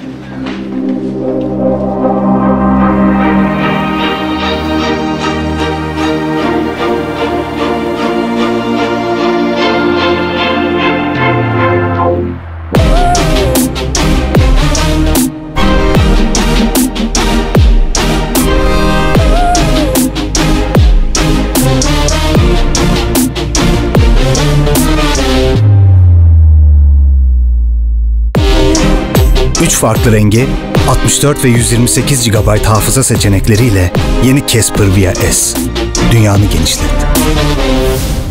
Üç farklı rengi, 64 ve 128 GB hafıza seçenekleriyle yeni Casper Via S, dünyanı genişletti.